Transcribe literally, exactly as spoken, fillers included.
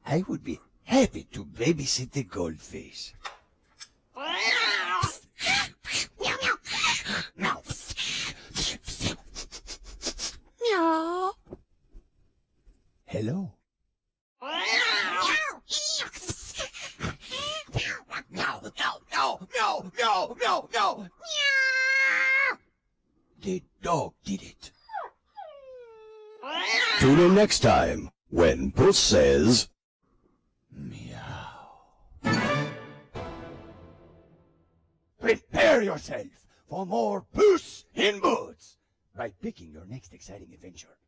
I would be happy to babysit the goldfish. Meow. Hello. No, no, no, no, no, no, no. Meow. The dog did it. Tune in next time when Puss says... Meow. Prepare yourself for more Puss in Boots by picking your next exciting adventure.